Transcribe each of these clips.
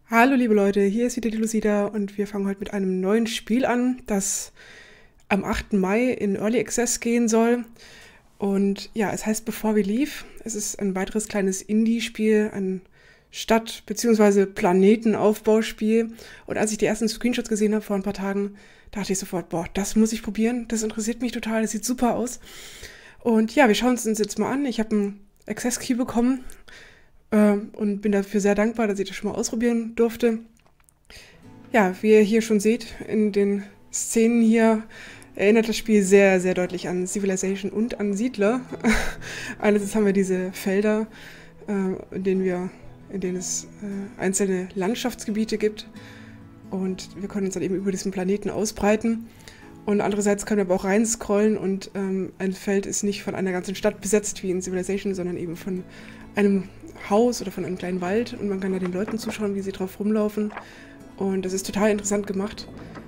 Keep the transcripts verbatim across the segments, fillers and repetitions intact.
Hallo liebe Leute, hier ist wieder die Lucida und wir fangen heute mit einem neuen Spiel an, das am achten Mai in Early Access gehen soll. Und ja, es heißt Before We Leave. Es ist ein weiteres kleines Indie-Spiel, ein Stadt- bzw. Planetenaufbauspiel. Und als ich die ersten Screenshots gesehen habe vor ein paar Tagen, dachte ich sofort, boah, das muss ich probieren, das interessiert mich total, das sieht super aus. Und ja, wir schauen es uns jetzt mal an. Ich habe einen Access Key bekommen. Ähm, und bin dafür sehr dankbar, dass ich das schon mal ausprobieren durfte. Ja, wie ihr hier schon seht, in den Szenen hier erinnert das Spiel sehr, sehr deutlich an Civilization und an Siedler. Einerseits haben wir diese Felder, äh, in denen wir, in denen es äh, einzelne Landschaftsgebiete gibt. Und wir können uns dann eben über diesen Planeten ausbreiten. Und andererseits können wir aber auch reinscrollen und ähm, ein Feld ist nicht von einer ganzen Stadt besetzt wie in Civilization, sondern eben von einem Haus oder von einem kleinen Wald und man kann da den Leuten zuschauen, wie sie drauf rumlaufen. Und das ist total interessant gemacht.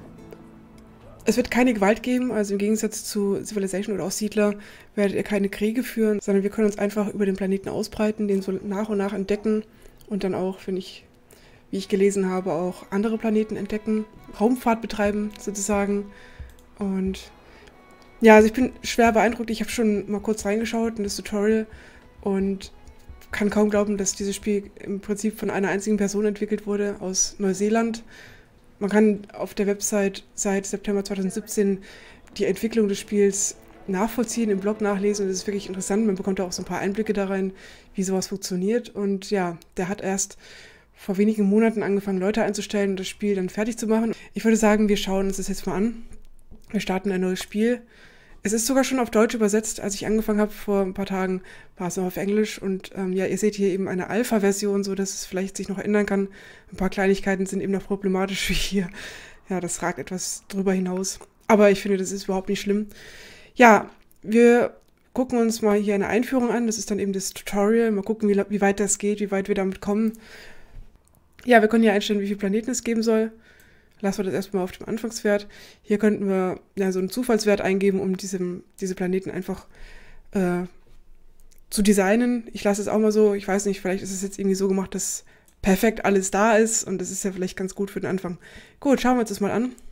Es wird keine Gewalt geben, also im Gegensatz zu Civilization oder auch Siedler werdet ihr keine Kriege führen, sondern wir können uns einfach über den Planeten ausbreiten, den so nach und nach entdecken und dann auch, wenn ich, wie ich gelesen habe, auch andere Planeten entdecken, Raumfahrt betreiben sozusagen. Und ja, also ich bin schwer beeindruckt. Ich habe schon mal kurz reingeschaut in das Tutorial und kann kaum glauben, dass dieses Spiel im Prinzip von einer einzigen Person entwickelt wurde, aus Neuseeland. Man kann auf der Website seit September zweitausendsiebzehn die Entwicklung des Spiels nachvollziehen, im Blog nachlesen und das ist wirklich interessant. Man bekommt auch so ein paar Einblicke da rein, wie sowas funktioniert. Und ja, der hat erst vor wenigen Monaten angefangen, Leute einzustellen und das Spiel dann fertig zu machen. Ich würde sagen, wir schauen uns das jetzt mal an. Wir starten ein neues Spiel. Es ist sogar schon auf Deutsch übersetzt. Als ich angefangen habe vor ein paar Tagen, war es noch auf Englisch. Und ähm, ja, ihr seht hier eben eine Alpha-Version, so dass es vielleicht sich noch ändern kann. Ein paar Kleinigkeiten sind eben noch problematisch wie hier. Ja, das ragt etwas drüber hinaus. Aber ich finde, das ist überhaupt nicht schlimm. Ja, wir gucken uns mal hier eine Einführung an. Das ist dann eben das Tutorial. Mal gucken, wie, wie weit das geht, wie weit wir damit kommen. Ja, wir können hier einstellen, wie viele Planeten es geben soll. Lassen wir das erstmal auf dem Anfangswert. Hier könnten wir ja, so einen Zufallswert eingeben, um diesem, diese Planeten einfach äh, zu designen. Ich lasse es auch mal so, ich weiß nicht, vielleicht ist es jetzt irgendwie so gemacht, dass perfekt alles da ist und das ist ja vielleicht ganz gut für den Anfang. Gut, schauen wir uns das mal an.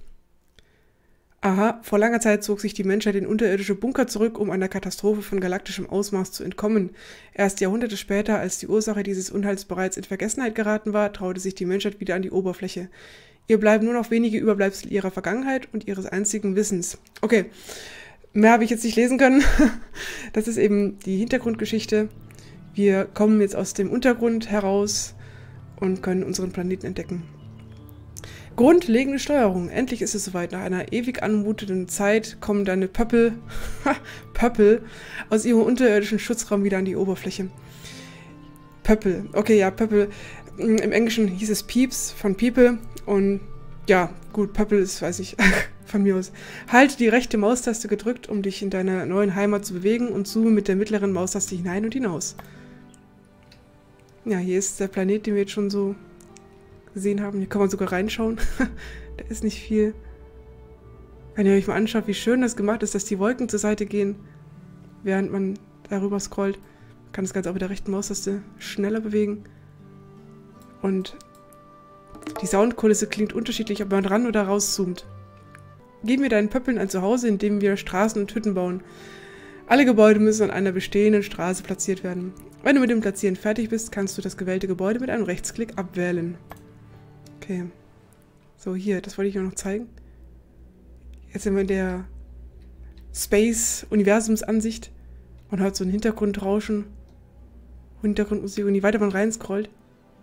Aha, vor langer Zeit zog sich die Menschheit in unterirdische Bunker zurück, um einer Katastrophe von galaktischem Ausmaß zu entkommen. Erst Jahrhunderte später, als die Ursache dieses Unheils bereits in Vergessenheit geraten war, traute sich die Menschheit wieder an die Oberfläche. Ihr bleiben nur noch wenige Überbleibsel ihrer Vergangenheit und ihres einzigen Wissens. Okay, mehr habe ich jetzt nicht lesen können. Das ist eben die Hintergrundgeschichte. Wir kommen jetzt aus dem Untergrund heraus und können unseren Planeten entdecken. Grundlegende Steuerung. Endlich ist es soweit. Nach einer ewig anmutenden Zeit kommen deine Pöppel, Pöppel aus ihrem unterirdischen Schutzraum wieder an die Oberfläche. Pöppel. Okay, ja, Pöppel. Im Englischen hieß es Peeps von People und ja, gut, Pöppel ist, weiß ich, von mir aus. Halte die rechte Maustaste gedrückt, um dich in deiner neuen Heimat zu bewegen und zoome mit der mittleren Maustaste hinein und hinaus. Ja, hier ist der Planet, den wir jetzt schon so gesehen haben. Hier kann man sogar reinschauen. Da ist nicht viel. Wenn ihr euch mal anschaut, wie schön das gemacht ist, dass die Wolken zur Seite gehen, während man darüber scrollt. Man kann das Ganze auch mit der rechten Maustaste schneller bewegen. Und die Soundkulisse klingt unterschiedlich, ob man ran oder rauszoomt. Gib mir deinen Pöppeln ein Zuhause, in dem wir Straßen und Hütten bauen. Alle Gebäude müssen an einer bestehenden Straße platziert werden. Wenn du mit dem Platzieren fertig bist, kannst du das gewählte Gebäude mit einem Rechtsklick abwählen. Okay. So, hier, das wollte ich noch zeigen. Jetzt sind wir in der Space-Universums-Ansicht. Man hört so ein Hintergrundrauschen, Hintergrundmusik und je weiter man reinscrollt,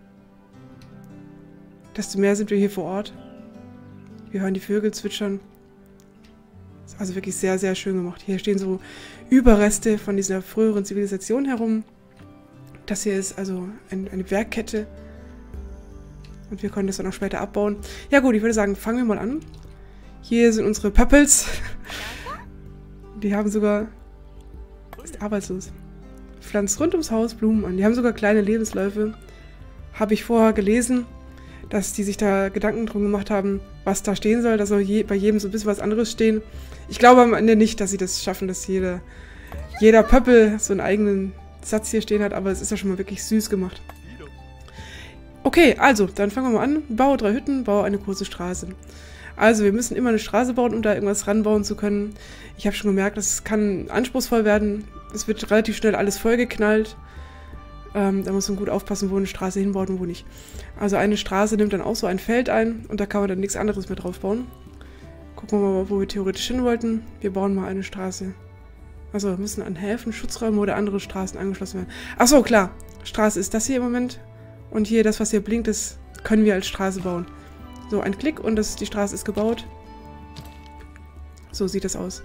desto mehr sind wir hier vor Ort. Wir hören die Vögel zwitschern. Das ist also wirklich sehr, sehr schön gemacht. Hier stehen so Überreste von dieser früheren Zivilisation herum. Das hier ist also ein, eine Werkkette. Und wir können das dann auch später abbauen. Ja gut, ich würde sagen, fangen wir mal an. Hier sind unsere Pöppels. Die haben sogar... ist arbeitslos. Pflanzt rund ums Haus Blumen an. Die haben sogar kleine Lebensläufe. Habe ich vorher gelesen, dass die sich da Gedanken drum gemacht haben, was da stehen soll. Da soll je, bei jedem so ein bisschen was anderes stehen. Ich glaube am Ende nicht, dass sie das schaffen, dass jeder, jeder Pöppel so einen eigenen Satz hier stehen hat, aber es ist ja schon mal wirklich süß gemacht. Okay, also, dann fangen wir mal an. Baue drei Hütten, baue eine große Straße. Also, wir müssen immer eine Straße bauen, um da irgendwas ranbauen zu können. Ich habe schon gemerkt, das kann anspruchsvoll werden. Es wird relativ schnell alles vollgeknallt. Ähm, da muss man gut aufpassen, wo eine Straße hinbaut und wo nicht. Also eine Straße nimmt dann auch so ein Feld ein und da kann man dann nichts anderes mehr drauf bauen. Gucken wir mal, wo wir theoretisch hin wollten. Wir bauen mal eine Straße. Also müssen an Häfen, Schutzräume oder andere Straßen angeschlossen werden. Achso, klar. Straße ist das hier im Moment. Und hier, das, was hier blinkt, das können wir als Straße bauen. So, ein Klick und das, die Straße ist gebaut. So sieht das aus.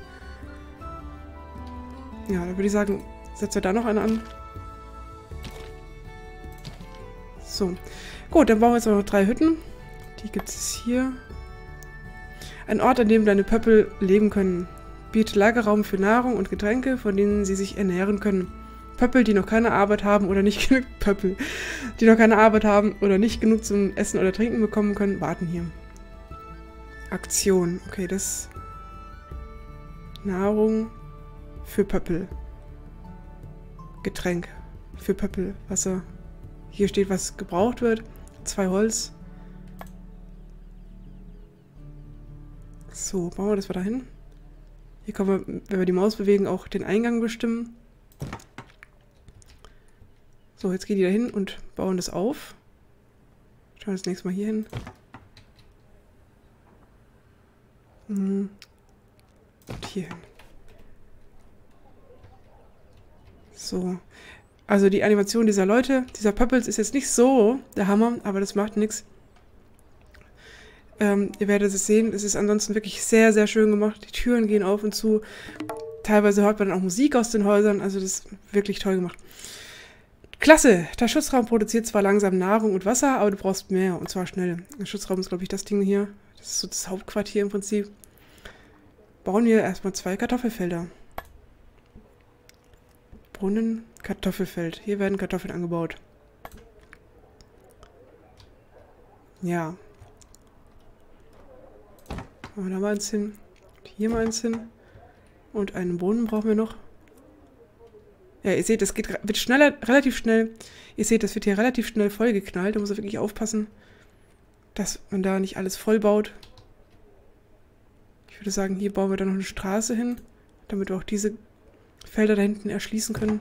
Ja, dann würde ich sagen, setzen wir da noch eine an. So. Gut, dann bauen wir jetzt noch drei Hütten. Die gibt es hier. Ein Ort, an dem deine Pöppel leben können. Bietet Lagerraum für Nahrung und Getränke, von denen sie sich ernähren können. Pöppel, die noch keine Arbeit haben oder nicht genug Pöppel, die noch keine Arbeit haben oder nicht genug zum Essen oder Trinken bekommen können, warten hier. Aktion. Okay, das Nahrung für Pöppel. Getränk für Pöppel. Wasser. Hier steht, was gebraucht wird. Zwei Holz. So, bauen wir das wieder hin. Hier können wir, wenn wir die Maus bewegen, auch den Eingang bestimmen. So, jetzt gehen die da hin und bauen das auf. Schauen wir das nächste Mal hier hin. Und hier hin. So. Also die Animation dieser Leute, dieser Pöppels ist jetzt nicht so der Hammer, aber das macht nichts. Ähm, ihr werdet es sehen, es ist ansonsten wirklich sehr, sehr schön gemacht. Die Türen gehen auf und zu. Teilweise hört man dann auch Musik aus den Häusern, also das ist wirklich toll gemacht. Klasse! Der Schutzraum produziert zwar langsam Nahrung und Wasser, aber du brauchst mehr, und zwar schnell. Der Schutzraum ist, glaube ich, das Ding hier. Das ist so das Hauptquartier im Prinzip. Bauen wir erstmal zwei Kartoffelfelder. Brunnen, Kartoffelfeld. Hier werden Kartoffeln angebaut. Ja. Machen wir da mal eins hin. Hier mal eins hin. Und einen Brunnen brauchen wir noch. Ja, ihr seht, das geht, wird schneller, relativ schnell. Ihr seht, das wird hier relativ schnell vollgeknallt. Da muss man wirklich aufpassen, dass man da nicht alles voll baut. Ich würde sagen, hier bauen wir dann noch eine Straße hin, damit wir auch diese Felder da hinten erschließen können.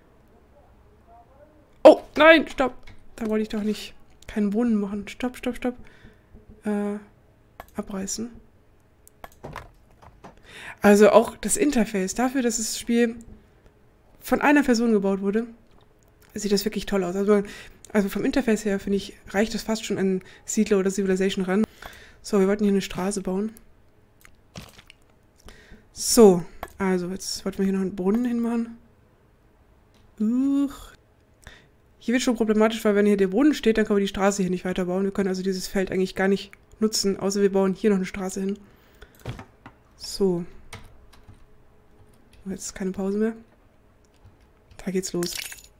Oh, nein, stopp. Da wollte ich doch nicht keinen Brunnen machen. Stopp, stopp, stopp. Äh, abreißen. Also auch das Interface, dafür, dass das Spiel von einer Person gebaut wurde, sieht das wirklich toll aus. Also, also vom Interface her, finde ich, reicht das fast schon an Siedler oder Civilization ran. So, wir wollten hier eine Straße bauen. So, also jetzt wollten wir hier noch einen Brunnen hinmachen. Uch. Hier wird schon problematisch, weil wenn hier der Brunnen steht, dann können wir die Straße hier nicht weiterbauen. Wir können also dieses Feld eigentlich gar nicht nutzen, außer wir bauen hier noch eine Straße hin. So. Jetzt keine Pause mehr. Da geht's los.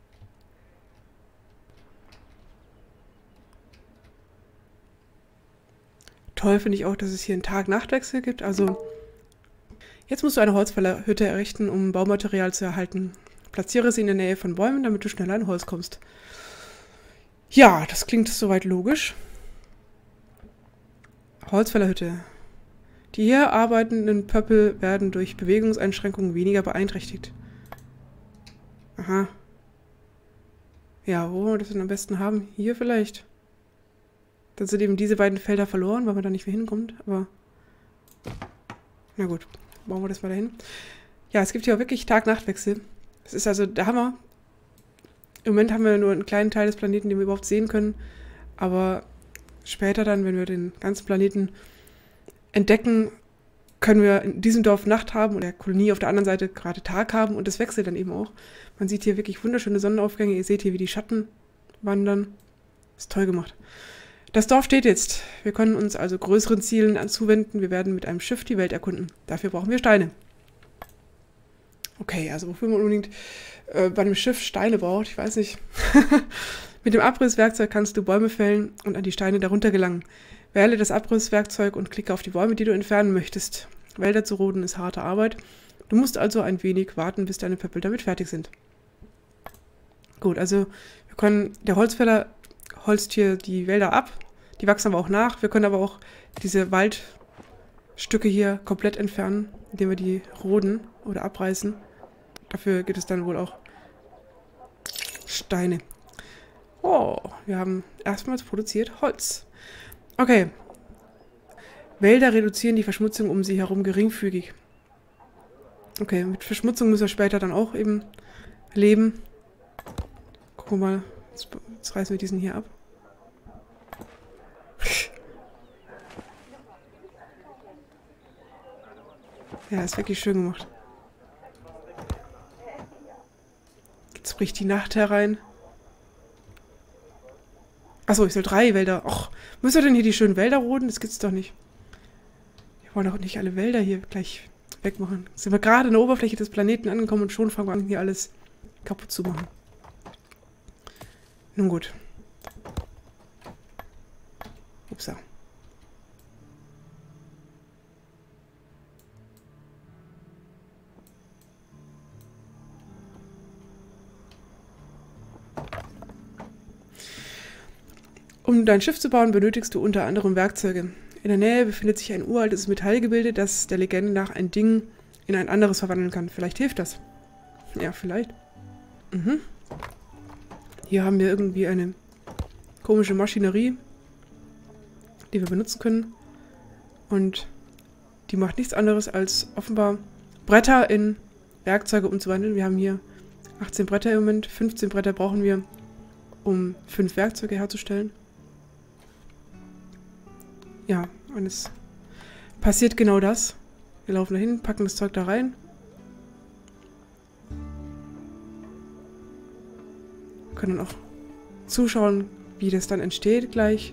Toll finde ich auch, dass es hier einen Tag-Nacht-Wechsel gibt. Also jetzt musst du eine Holzfällerhütte errichten, um Baumaterial zu erhalten. Platziere sie in der Nähe von Bäumen, damit du schneller an Holz kommst. Ja, das klingt soweit logisch. Holzfällerhütte. Die hier arbeitenden Pöppel werden durch Bewegungseinschränkungen weniger beeinträchtigt. Aha. Ja, wo wollen wir das denn am besten haben? Hier vielleicht. Dann sind eben diese beiden Felder verloren, weil man da nicht mehr hinkommt. Aber na gut, bauen wir das mal dahin. Ja, es gibt hier auch wirklich Tag-Nacht-Wechsel. Das ist also der Hammer. Im Moment haben wir nur einen kleinen Teil des Planeten, den wir überhaupt sehen können. Aber später dann, wenn wir den ganzen Planeten entdecken, können wir in diesem Dorf Nacht haben und der Kolonie auf der anderen Seite gerade Tag haben und das wechselt dann eben auch. Man sieht hier wirklich wunderschöne Sonnenaufgänge. Ihr seht hier, wie die Schatten wandern. Ist toll gemacht. Das Dorf steht jetzt. Wir können uns also größeren Zielen zuwenden. Wir werden mit einem Schiff die Welt erkunden. Dafür brauchen wir Steine. Okay, also wofür man unbedingt äh, bei einem Schiff Steine braucht, ich weiß nicht. Mit dem Abrisswerkzeug kannst du Bäume fällen und an die Steine darunter gelangen. Wähle das Abrisswerkzeug und klicke auf die Bäume, die du entfernen möchtest. Wälder zu roden ist harte Arbeit. Du musst also ein wenig warten, bis deine Pöppel damit fertig sind. Gut, also wir können, der Holzfäller, holzt hier die Wälder ab. Die wachsen aber auch nach. Wir können aber auch diese Waldstücke hier komplett entfernen, indem wir die roden oder abreißen. Dafür gibt es dann wohl auch Steine. Oh, wir haben erstmals produziert Holz. Okay. Wälder reduzieren die Verschmutzung um sie herum geringfügig. Okay, mit Verschmutzung müssen wir später dann auch eben leben. Gucken wir mal. Jetzt, jetzt reißen wir diesen hier ab. Ja, ist wirklich schön gemacht. Jetzt bricht die Nacht herein. Achso, ich soll drei Wälder. Och, müssen wir denn hier die schönen Wälder roden? Das gibt's doch nicht. Wir wollen doch nicht alle Wälder hier gleich wegmachen. Jetzt sind wir gerade an der Oberfläche des Planeten angekommen und schon fangen wir an, hier alles kaputt zu machen. Nun gut. Upsa. Um dein Schiff zu bauen, benötigst du unter anderem Werkzeuge. In der Nähe befindet sich ein uraltes Metallgebilde, das der Legende nach ein Ding in ein anderes verwandeln kann. Vielleicht hilft das. Ja, vielleicht. Mhm. Hier haben wir irgendwie eine komische Maschinerie, die wir benutzen können. Und die macht nichts anderes, als offenbar Bretter in Werkzeuge umzuwandeln. Wir haben hier achtzehn Bretter im Moment. fünfzehn Bretter brauchen wir, um fünf Werkzeuge herzustellen. Ja, und es passiert genau das. Wir laufen dahin, packen das Zeug da rein. Können dann auch zuschauen, wie das dann entsteht gleich.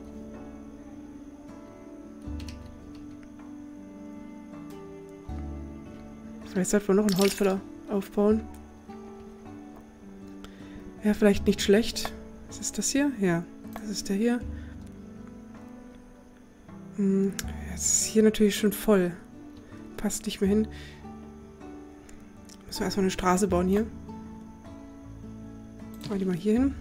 Vielleicht sollten wir noch einen Holzfäller aufbauen. Wäre vielleicht nicht schlecht. Was ist das hier? Ja, das ist der hier. Hm, jetzt ist hier natürlich schon voll. Passt nicht mehr hin. Müssen wir erstmal eine Straße bauen hier. Machen wir die mal hier hin.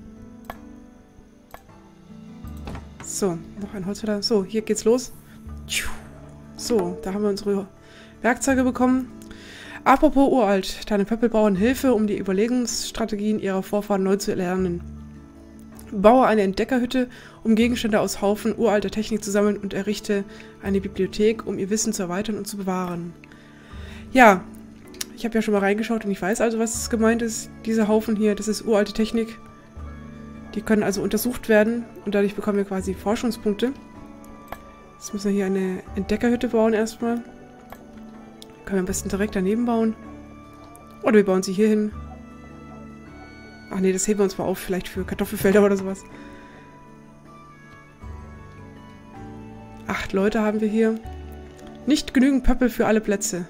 So, noch ein Holzfäller. So, hier geht's los. So, da haben wir unsere Werkzeuge bekommen. Apropos uralt, deine Pöppel brauchen Hilfe, um die Überlegungsstrategien ihrer Vorfahren neu zu erlernen. Baue eine Entdeckerhütte, um Gegenstände aus Haufen uralter Technik zu sammeln und errichte eine Bibliothek, um ihr Wissen zu erweitern und zu bewahren. Ja, ich habe ja schon mal reingeschaut und ich weiß also, was gemeint ist. Diese Haufen hier, das ist uralte Technik. Die können also untersucht werden und dadurch bekommen wir quasi Forschungspunkte. Jetzt müssen wir hier eine Entdeckerhütte bauen erstmal. Können wir am besten direkt daneben bauen. Oder wir bauen sie hier hin. Ach nee, das heben wir uns mal auf, vielleicht für Kartoffelfelder oder sowas. Acht Leute haben wir hier. Nicht genügend Pöppel für alle Plätze.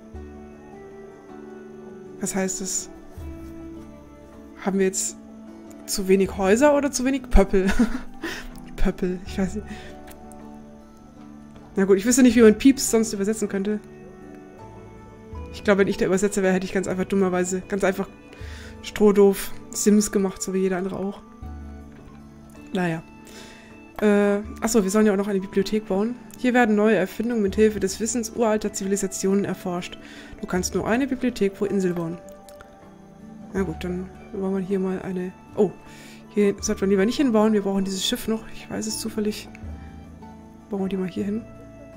Was heißt das? Haben wir jetzt zu wenig Häuser oder zu wenig Pöppel? Pöppel, ich weiß nicht. Na gut, ich wüsste nicht, wie man Pieps sonst übersetzen könnte. Ich glaube, wenn ich der Übersetzer wäre, hätte ich ganz einfach dummerweise, ganz einfach strohdoof Sims gemacht, so wie jeder andere auch. Naja. Äh, achso, wir sollen ja auch noch eine Bibliothek bauen. Hier werden neue Erfindungen mit Hilfe des Wissens uralter Zivilisationen erforscht. Du kannst nur eine Bibliothek pro Insel bauen. Na gut, dann bauen wir hier mal eine... Oh, hier sollten wir lieber nicht hinbauen. Wir brauchen dieses Schiff noch. Ich weiß es zufällig. Bauen wir die mal hier hin.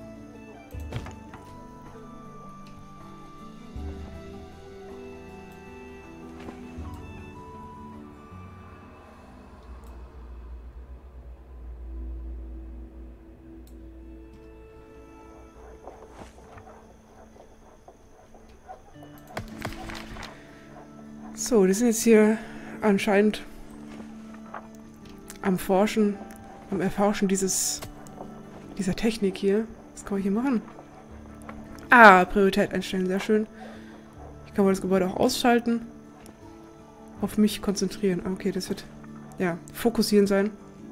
So, die sind jetzt hier anscheinend am Forschen, am Erforschen dieses, dieser Technik hier. Was kann man hier machen? Ah, Priorität einstellen, sehr schön. Ich kann mal das Gebäude auch ausschalten. Auf mich konzentrieren. Ah, okay, das wird, ja, fokussieren sein.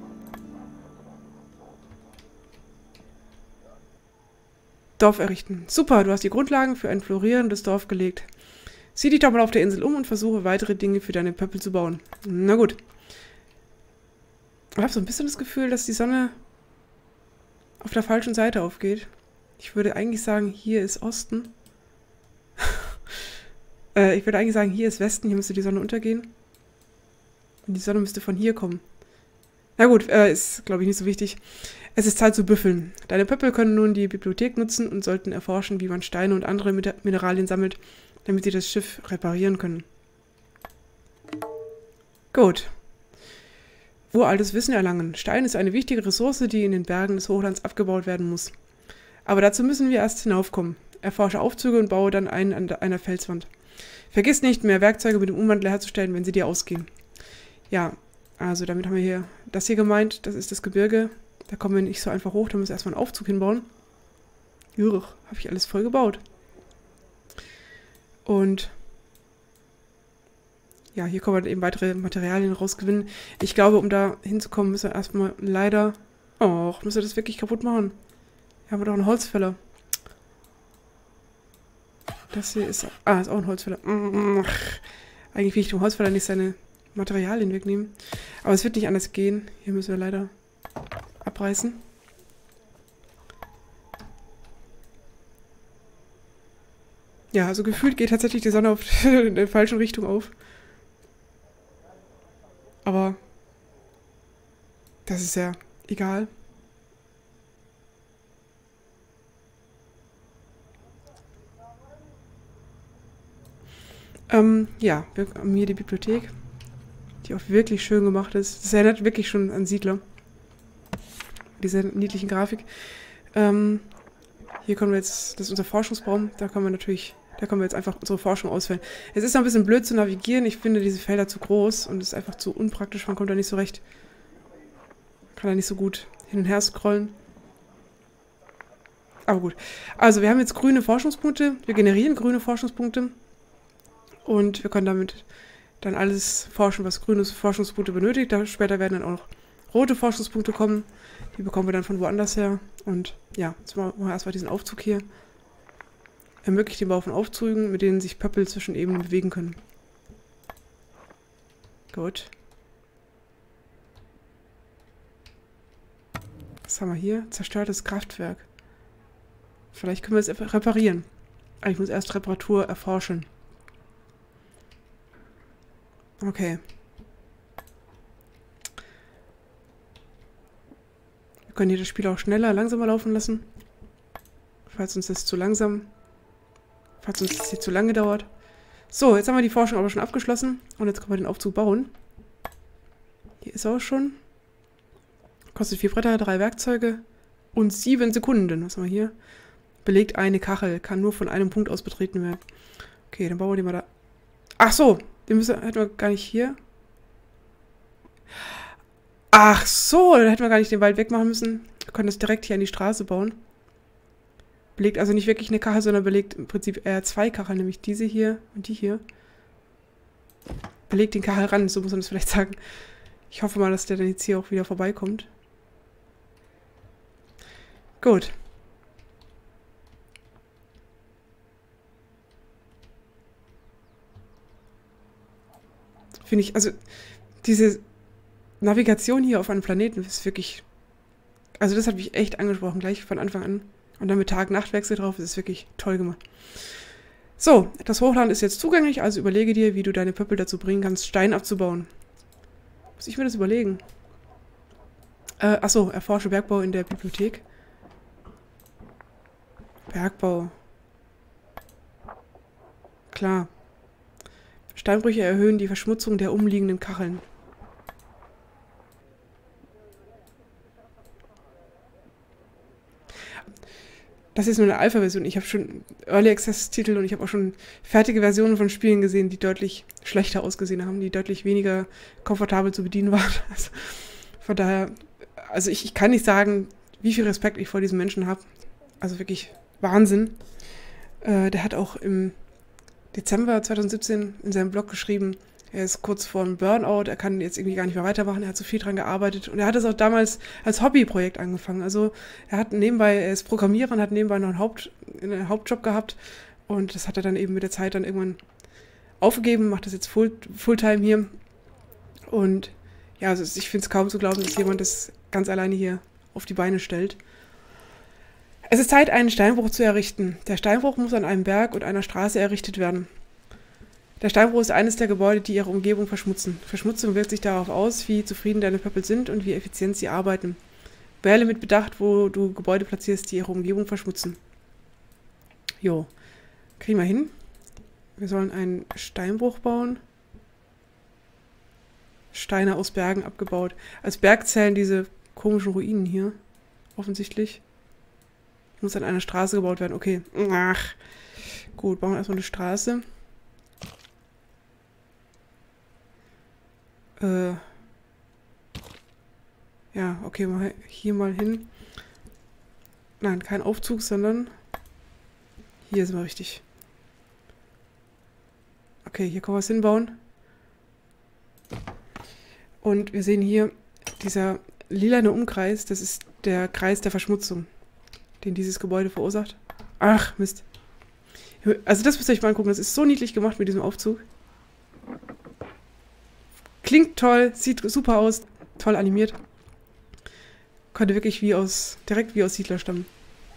Dorf errichten. Super, du hast die Grundlagen für ein florierendes Dorf gelegt. Sieh dich doch mal auf der Insel um und versuche weitere Dinge für deine Pöppel zu bauen. Na gut. Ich habe so ein bisschen das Gefühl, dass die Sonne auf der falschen Seite aufgeht. Ich würde eigentlich sagen, hier ist Osten. äh, ich würde eigentlich sagen, hier ist Westen, hier müsste die Sonne untergehen. Und die Sonne müsste von hier kommen. Na gut, äh, ist, glaube ich, nicht so wichtig. Es ist Zeit zu büffeln. Deine Pöppel können nun die Bibliothek nutzen und sollten erforschen, wie man Steine und andere Mineralien sammelt, damit sie das Schiff reparieren können. Gut. Uraltes Wissen erlangen. Stein ist eine wichtige Ressource, die in den Bergen des Hochlands abgebaut werden muss. Aber dazu müssen wir erst hinaufkommen. Erforsche Aufzüge und baue dann einen an einer Felswand. Vergiss nicht, mehr Werkzeuge mit dem Umwandler herzustellen, wenn sie dir ausgehen. Ja, also damit haben wir hier das hier gemeint. Das ist das Gebirge. Da kommen wir nicht so einfach hoch, da müssen wir erstmal einen Aufzug hinbauen. Jurch, habe ich alles voll gebaut. Und ja, hier können wir eben weitere Materialien rausgewinnen. Ich glaube, um da hinzukommen, müssen wir erstmal leider... Och, müssen wir das wirklich kaputt machen? Hier haben wir doch einen Holzfäller. Das hier ist... Ah, ist auch ein Holzfäller. Ach, eigentlich will ich dem Holzfäller nicht seine Materialien wegnehmen. Aber es wird nicht anders gehen. Hier müssen wir leider abreißen. Ja, also gefühlt geht tatsächlich die Sonne auf in der falschen Richtung auf. Aber das ist ja egal. Ähm, ja, wir haben hier die Bibliothek, die auch wirklich schön gemacht ist. Das erinnert wirklich schon an Siedler. Diese niedlichen Grafik. Ähm, hier kommen wir jetzt, das ist unser Forschungsbaum, da können wir natürlich, da können wir jetzt einfach unsere Forschung auswählen. Es ist noch ein bisschen blöd zu navigieren, ich finde diese Felder zu groß und es ist einfach zu unpraktisch, man kommt da nicht so recht, kann da nicht so gut hin und her scrollen. Aber gut, also wir haben jetzt grüne Forschungspunkte, wir generieren grüne Forschungspunkte und wir können damit dann alles forschen, was grüne Forschungspunkte benötigt. Da später werden dann auch noch rote Forschungspunkte kommen. Die bekommen wir dann von woanders her. Und ja, jetzt machen wir erstmal diesen Aufzug hier. Ermöglicht den Bau von Aufzügen, mit denen sich Pöppel zwischen Ebenen bewegen können. Gut. Was haben wir hier? Zerstörtes Kraftwerk. Vielleicht können wir es reparieren. Aber ich muss erst Reparatur erforschen. Okay. Wir können hier das Spiel auch schneller, langsamer laufen lassen. Falls uns das zu langsam, falls uns das hier zu lange dauert. So, jetzt haben wir die Forschung aber schon abgeschlossen. Und jetzt können wir den Aufzug bauen. Hier ist er auch schon. Kostet vier Bretter, drei Werkzeuge und sieben Sekunden. Was haben wir hier? Belegt eine Kachel. Kann nur von einem Punkt aus betreten werden. Okay, dann bauen wir den mal da. Ach so, den müssen, hätten wir gar nicht hier. Ach so, dann hätten wir gar nicht den Wald wegmachen müssen. Wir können das direkt hier an die Straße bauen. Belegt also nicht wirklich eine Kachel, sondern belegt im Prinzip eher zwei Kacheln, nämlich diese hier und die hier. Belegt den Kachel ran, so muss man das vielleicht sagen. Ich hoffe mal, dass der dann jetzt hier auch wieder vorbeikommt. Gut. Finde ich, also diese Navigation hier auf einem Planeten ist wirklich, also das hat mich echt angesprochen, gleich von Anfang an. Und dann mit Tag-Nacht-Wechsel drauf, das ist wirklich toll gemacht. So, das Hochland ist jetzt zugänglich, also überlege dir, wie du deine Pöppel dazu bringen kannst, Stein abzubauen. Muss ich mir das überlegen? Äh, achso, erforsche Bergbau in der Bibliothek. Bergbau. Klar. Steinbrüche erhöhen die Verschmutzung der umliegenden Kacheln. Das ist nur eine Alpha-Version. Ich habe schon Early Access-Titel und ich habe auch schon fertige Versionen von Spielen gesehen, die deutlich schlechter ausgesehen haben, die deutlich weniger komfortabel zu bedienen waren. Also von daher, also ich, ich kann nicht sagen, wie viel Respekt ich vor diesen Menschen habe. Also wirklich Wahnsinn. Äh, der hat auch im Dezember zwanzig siebzehn in seinem Blog geschrieben, er ist kurz vor einem Burnout, er kann jetzt irgendwie gar nicht mehr weitermachen, er hat so viel dran gearbeitet und er hat es auch damals als Hobbyprojekt angefangen. Also er hat nebenbei, er ist Programmierer und hat nebenbei noch einen, Haupt, einen Hauptjob gehabt und das hat er dann eben mit der Zeit dann irgendwann aufgegeben, macht das jetzt Full, Fulltime hier und Ja, also ich finde es kaum zu glauben, dass jemand das ganz alleine hier auf die Beine stellt. Es ist Zeit, einen Steinbruch zu errichten. Der Steinbruch muss an einem Berg und einer Straße errichtet werden. Der Steinbruch ist eines der Gebäude, die ihre Umgebung verschmutzen. Verschmutzung wirkt sich darauf aus, wie zufrieden deine Pöppel sind und wie effizient sie arbeiten. Wähle mit Bedacht, wo du Gebäude platzierst, die ihre Umgebung verschmutzen. Jo, kriegen wir hin. Wir sollen einen Steinbruch bauen. Steine aus Bergen abgebaut. Als Berg zählen diese komischen Ruinen hier. Offensichtlich. Muss an einer Straße gebaut werden. Okay. Ach. Gut, bauen wir erstmal eine Straße. Äh. Ja, okay, mal hier mal hin. Nein, kein Aufzug, sondern hier sind wir richtig. Okay, hier können wir es hinbauen. Und wir sehen hier, dieser lilane Umkreis, das ist der Kreis der Verschmutzung, den dieses Gebäude verursacht. Ach, Mist. Also das müsst ihr euch mal angucken, das ist so niedlich gemacht mit diesem Aufzug. Klingt toll, sieht super aus, toll animiert. Könnte wirklich wie aus, direkt wie aus Siedler stammen.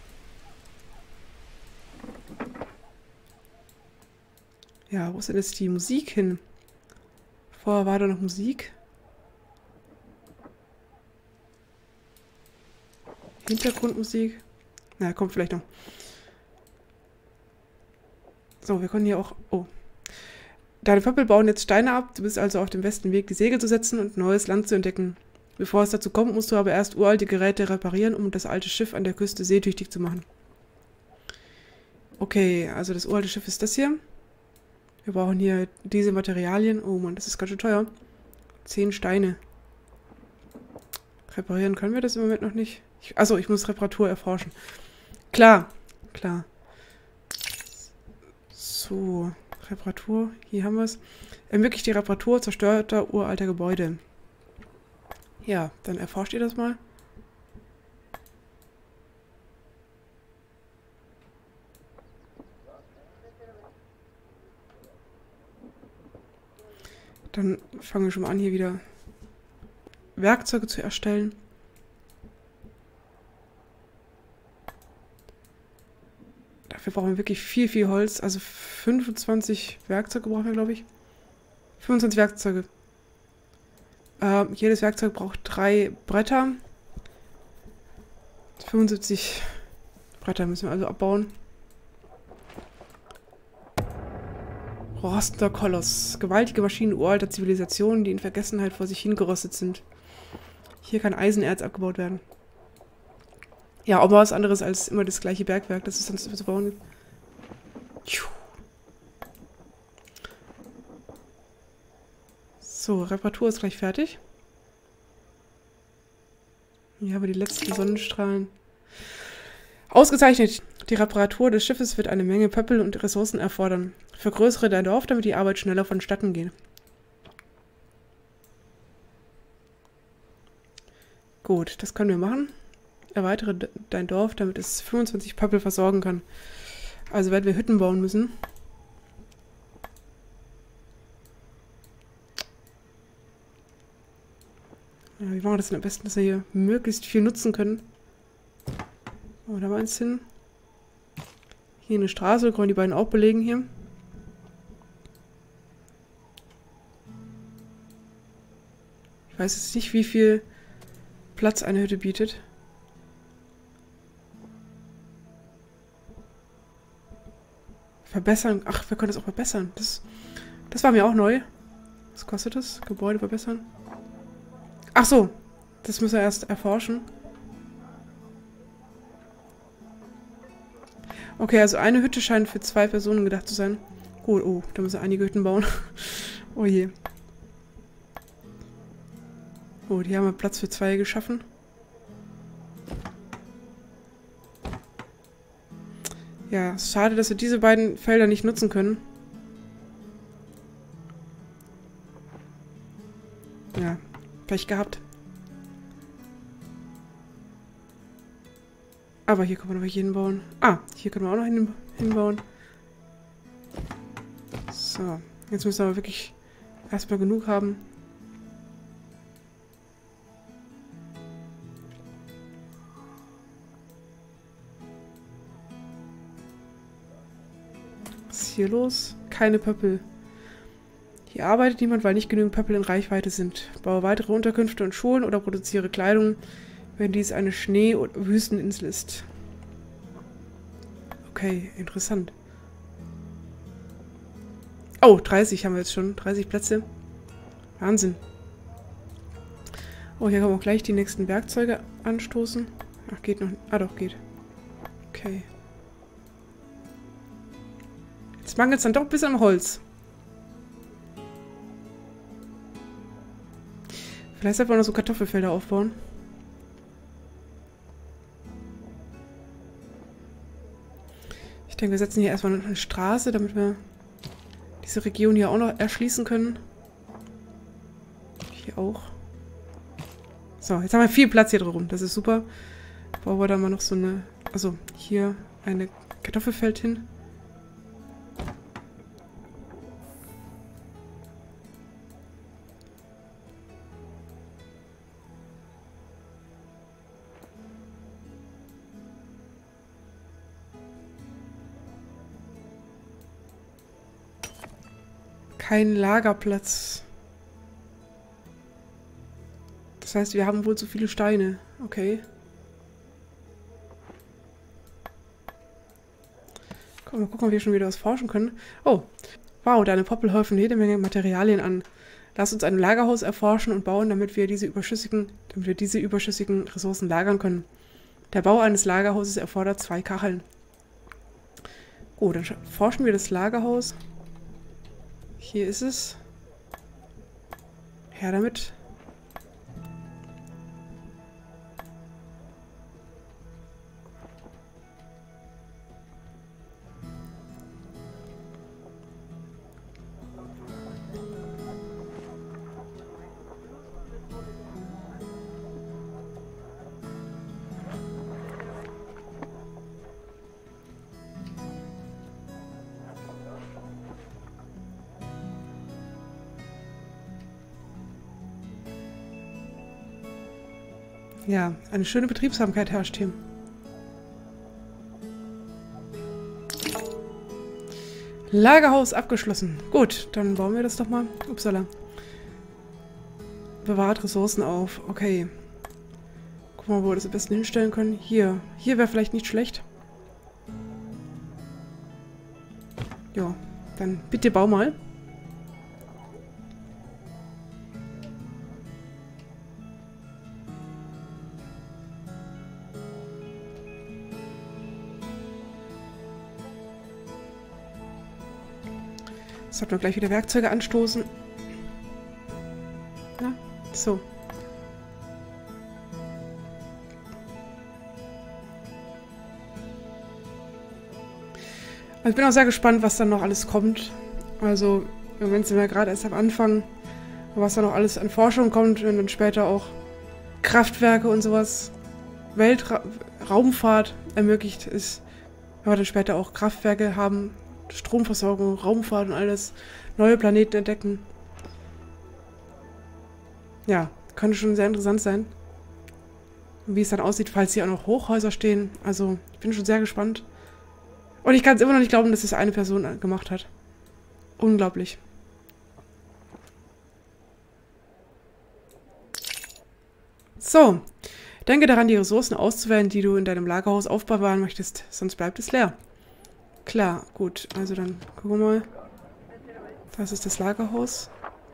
Ja, wo ist denn jetzt die Musik hin? Vorher war da noch Musik. Hintergrundmusik. Na, kommt vielleicht noch. So, wir können hier auch... Oh. Deine Pöppel bauen jetzt Steine ab. Du bist also auf dem besten Weg, die Segel zu setzen und neues Land zu entdecken. Bevor es dazu kommt, musst du aber erst uralte Geräte reparieren, um das alte Schiff an der Küste seetüchtig zu machen. Okay, also das uralte Schiff ist das hier. Wir brauchen hier diese Materialien. Oh Mann, das ist ganz schön teuer. Zehn Steine. Reparieren können wir das im Moment noch nicht. Ich, achso, ich muss Reparatur erforschen. Klar, klar. So, Reparatur. Hier haben wir es. Ermöglicht die Reparatur zerstörter uralter Gebäude. Ja, dann erforscht ihr das mal. Dann fangen wir schon mal an, hier wieder Werkzeuge zu erstellen. Dafür brauchen wir wirklich viel, viel Holz. Also fünfundzwanzig Werkzeuge brauchen wir, glaube ich. fünfundzwanzig Werkzeuge. Äh, jedes Werkzeug braucht drei Bretter. fünfundsiebzig Bretter müssen wir also abbauen. Rostender Koloss. Gewaltige Maschinen uralter Zivilisationen, die in Vergessenheit vor sich hingerostet sind. Hier kann Eisenerz abgebaut werden. Ja, aber was anderes als immer das gleiche Bergwerk, das ist dann zu bauen. So, Reparatur ist gleich fertig. Hier haben wir die letzten Sonnenstrahlen. Ausgezeichnet! Die Reparatur des Schiffes wird eine Menge Pöppel und Ressourcen erfordern. Vergrößere dein Dorf, damit die Arbeit schneller vonstatten geht. Gut, das können wir machen. Erweitere dein Dorf, damit es fünfundzwanzig Pöppel versorgen kann. Also werden wir Hütten bauen müssen. Ja, wie machen wir das denn am besten, dass wir hier möglichst viel nutzen können? Oh, da war eins hin. Hier eine Straße, können wir die beiden auch belegen hier. Ich weiß jetzt nicht, wie viel Platz eine Hütte bietet. Verbessern. Ach, wir können das auch verbessern. Das, das war mir auch neu. Was kostet das? Gebäude verbessern. Ach so. Das müssen wir erst erforschen. Okay, also eine Hütte scheint für zwei Personen gedacht zu sein. Gut, oh, da müssen wir einige Hütten bauen. Oh je. Oh, die haben wir Platz für zwei geschaffen. Ja, es ist schade, dass wir diese beiden Felder nicht nutzen können. Ja, Pech gehabt. Aber hier können wir noch welche hinbauen. Ah, hier können wir auch noch hin, hinbauen. So, jetzt müssen wir aber wirklich erstmal genug haben. Was ist hier los? Keine Pöppel. Hier arbeitet niemand, weil nicht genügend Pöppel in Reichweite sind. Baue weitere Unterkünfte und Schulen oder produziere Kleidung, wenn dies eine Schnee- oder Wüsteninsel ist. Okay, interessant. Oh, dreißig haben wir jetzt schon. dreißig Plätze. Wahnsinn. Oh, hier können wir auch gleich die nächsten Werkzeuge anstoßen. Ach, geht noch. Ah, doch, geht. Okay. Jetzt mangelt es dann doch ein bisschen am Holz. Vielleicht sollten wir noch so Kartoffelfelder aufbauen. Ich denke, wir setzen hier erstmal eine Straße, damit wir diese Region hier auch noch erschließen können. Hier auch. So, jetzt haben wir viel Platz hier drum. Das ist super. Bauen wir da mal noch so eine... Also, hier eine Kartoffelfeld hin. Kein Lagerplatz. Das heißt, wir haben wohl zu viele Steine. Okay. Komm, mal gucken, ob wir schon wieder was forschen können. Oh, wow, deine Poppel häufen jede Menge Materialien an. Lass uns ein Lagerhaus erforschen und bauen, damit wir diese überschüssigen, damit wir diese überschüssigen Ressourcen lagern können. Der Bau eines Lagerhauses erfordert zwei Kacheln. Gut, dann forschen wir das Lagerhaus. Hier ist es. Her damit. Ja, eine schöne Betriebsamkeit herrscht hier. Lagerhaus abgeschlossen. Gut, dann bauen wir das doch mal. Upsala. Bewahrt Ressourcen auf. Okay. Guck mal, wo wir das am besten hinstellen können. Hier. Hier wäre vielleicht nicht schlecht. Ja, dann bitte bau mal. Sollten wir gleich wieder Werkzeuge anstoßen. Na, so. Also ich bin auch sehr gespannt, was dann noch alles kommt. Also im Moment sind wir gerade erst am Anfang. Was da noch alles an Forschung kommt und dann später auch Kraftwerke und sowas. Weltraumfahrt ermöglicht ist. Wenn wir dann später auch Kraftwerke haben. Stromversorgung, Raumfahrt und alles, neue Planeten entdecken. Ja, könnte schon sehr interessant sein. Und wie es dann aussieht, falls hier auch noch Hochhäuser stehen. Also, ich bin schon sehr gespannt. Und ich kann es immer noch nicht glauben, dass es eine Person gemacht hat. Unglaublich. So, denke daran, die Ressourcen auszuwählen, die du in deinem Lagerhaus aufbewahren möchtest, sonst bleibt es leer. Klar, gut. Also dann gucken wir mal. Das ist das Lagerhaus.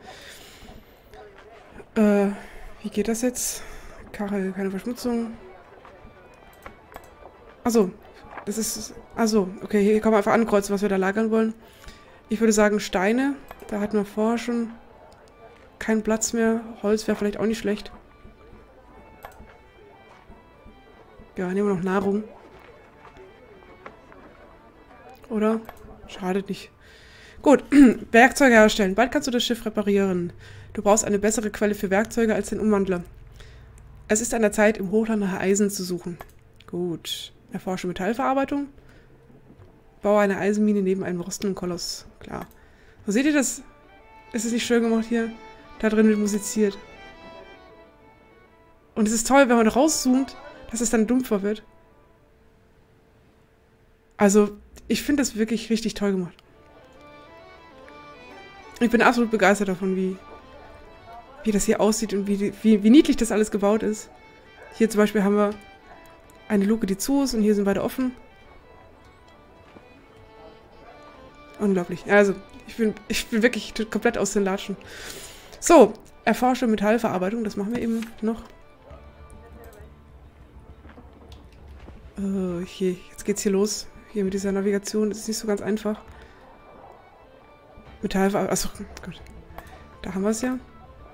Äh, wie geht das jetzt? Kachel, keine Verschmutzung. Achso, das ist... Achso, okay, hier kann man einfach ankreuzen, was wir da lagern wollen. Ich würde sagen Steine. Da hatten wir vorher schon keinen Platz mehr. Holz wäre vielleicht auch nicht schlecht. Ja, nehmen wir noch Nahrung. Oder? Schadet nicht. Gut, Werkzeuge herstellen. Bald kannst du das Schiff reparieren. Du brauchst eine bessere Quelle für Werkzeuge als den Umwandler. Es ist an der Zeit, im Hochland nach Eisen zu suchen. Gut. Erforsche Metallverarbeitung. Baue eine Eisenmine neben einem rostenden Koloss. Klar. So, seht ihr das? Ist es nicht schön gemacht hier? Da drin wird musiziert. Und es ist toll, wenn man rauszoomt, dass es dann dumpfer wird. Also, ich finde das wirklich richtig toll gemacht. Ich bin absolut begeistert davon, wie, wie das hier aussieht und wie, wie, wie niedlich das alles gebaut ist. Hier zum Beispiel haben wir eine Luke, die zu ist und hier sind beide offen. Unglaublich. Also, ich bin, ich bin wirklich komplett aus den Latschen. So, erforsche Metallverarbeitung, das machen wir eben noch. Oh, je, jetzt geht's hier los. Hier mit dieser Navigation, das ist nicht so ganz einfach. Metallverarbeitung, achso, gut. Da haben wir es ja.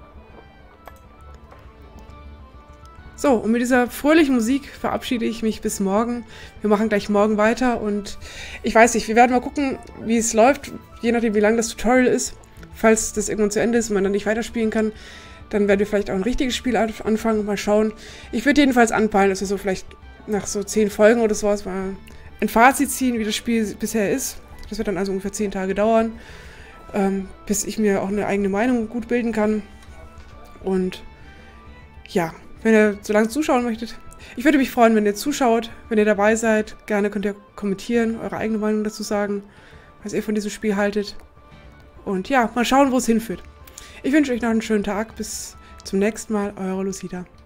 So, und mit dieser fröhlichen Musik verabschiede ich mich bis morgen. Wir machen gleich morgen weiter und ich weiß nicht, wir werden mal gucken, wie es läuft, je nachdem, wie lang das Tutorial ist. Falls das irgendwann zu Ende ist und man dann nicht weiterspielen kann, dann werden wir vielleicht auch ein richtiges Spiel anfangen, mal schauen. Ich würde jedenfalls anpeilen, dass wir so vielleicht nach so zehn Folgen oder sowas mal ein Fazit ziehen, wie das Spiel bisher ist. Das wird dann also ungefähr zehn Tage dauern, ähm, bis ich mir auch eine eigene Meinung gut bilden kann. Und ja, wenn ihr so lange zuschauen möchtet. Ich würde mich freuen, wenn ihr zuschaut, wenn ihr dabei seid. Gerne könnt ihr kommentieren, eure eigene Meinung dazu sagen, was ihr von diesem Spiel haltet. Und ja, mal schauen, wo es hinführt. Ich wünsche euch noch einen schönen Tag. Bis zum nächsten Mal. Eure Lucida.